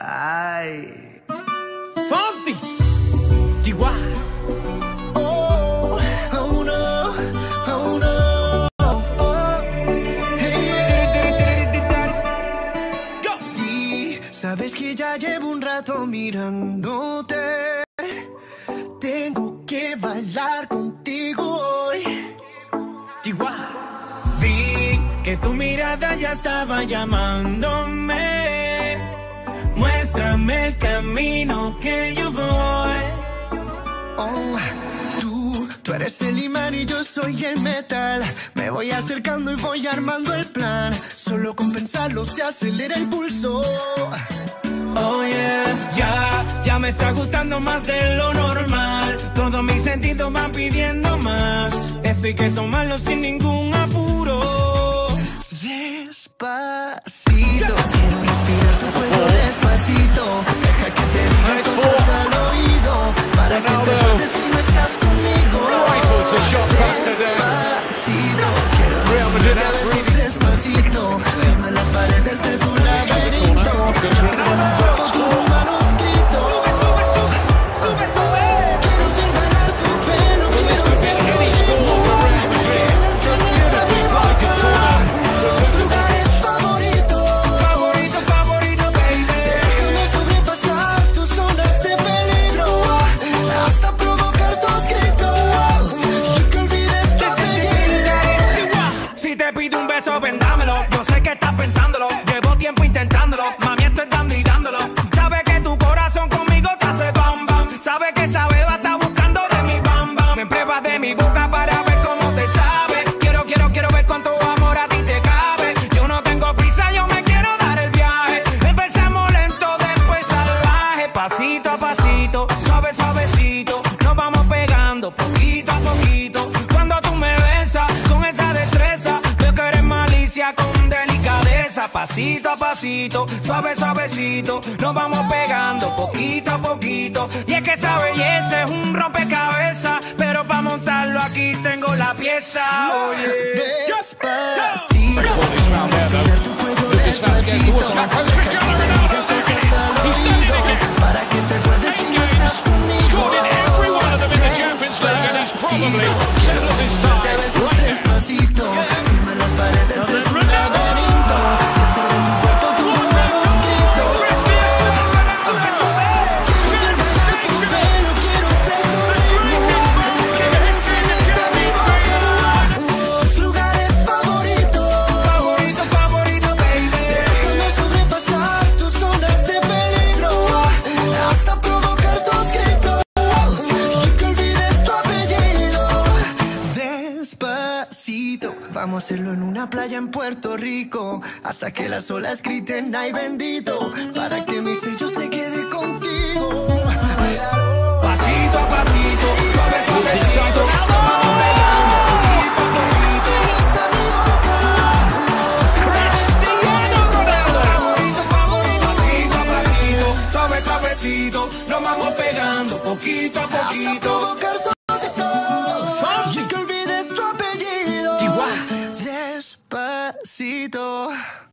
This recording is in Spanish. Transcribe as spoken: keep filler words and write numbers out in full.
Ay. Fonsi. Chihuahua. Oh, oh no, oh no. Oh. Hey. Sí, sabes que ya llevo un rato mirándote. Tengo que bailar contigo hoy. Chihuahua. Vi que tu mirada ya estaba llamándome. Muéstrame el camino que yo voy. Oh, tú, tú eres el imán y yo soy el metal. Me voy acercando y voy armando el plan. Solo con pensarlo se acelera el pulso. Oh yeah, ya, ya me está gustando más de lo normal. Todos mis sentidos van pidiendo más. Esto hay que tomarlo sin ningún apuro. Despacito, quiero respirar tu fuego despacito. Deja que te diga cosas al oído, para que te acuerdes si no estás conmigo. Despacito, quiero respirar a besos despacito. Firma las paredes de tu laberinto. Hacer de mi cuerpo tu manuscrito. Sube, sube, sube. Quiero ver bailar tu pelo, quiero ser tu ritmo. Que le enseñes a mi boca tus lugares favoritos. Favorito, favorito, baby. Déjame sobrepasar tus zonas de peligro, hasta provocar tus gritos y que olvides tu apellido. Si te pido un beso, vendámelo. Yo sé que estás pensándolo. Llevo tiempo intentándolo. Mami, esto es dando y dándolo. Sabe que tu corazón conmigo te hace bam bam. Sabe que esa beba está buscando de mi bam bam. Me pruebas de mi boca para ver cómo te sabe. Quiero, quiero, quiero ver cuánto amor a ti te cabe. Yo no tengo prisa, yo me quiero dar el viaje. Empezamos lento, después salvaje. Pasito a pasito, suave, suavecito. Nos vamos pegando poquito a poquito. Cuando tú me besas con esa destreza, veo que eres malicia con delicadeza. Pasito a pasito, suave, suavecito. Nos vamos pegando poquito a poquito. Y es que esa belleza es un rompecabezas, pero para montarlo aquí tengo la pieza. Oye. Despacito, respirar tu fuego despacito. Deja que te diga cosas al oído, para que te acuerdes si no estás conmigo. Despacito, darte besos despacito. Firma las paredes de tu laberinto. Hacer de mi cuerpo tu manuscrito. Quiero ver bailar tu pelo, quiero ser tu ritmo. Que le enseñes a mi boca tus lugares favoritos. Favorito, favorito, baby. Déjame sobrepasar tus zonas de peligro, hasta provocar tus gritos y que olvides tu apellido. Despacito, vamos a hacerlo en una playa en Puerto Rico, hasta que las olas griten ay bendito, para que mi sello se quede contigo. Pasito a pasito, suave, suavecito. Nos vamos pegando poquito a poquito. Favorito, favorito, pasito a pasito, suave, suavecito. Nos vamos pegando poquito a Hasta poquito. provocar tus gritos y que olvides tu apellido. Chihuahua. Despacito.